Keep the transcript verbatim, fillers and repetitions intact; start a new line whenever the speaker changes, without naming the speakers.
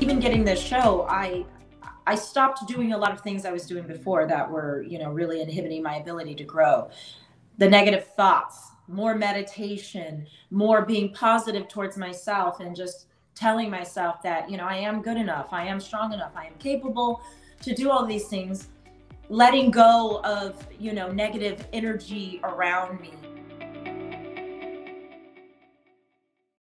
even getting this show, I I stopped doing a lot of things I was doing before that were, you know, really inhibiting my ability to grow. The negative thoughts, more meditation, more being positive towards myself, and just telling myself that, you know, I am good enough, I am strong enough, I am capable to do all these things, letting go of, you know, negative energy around me.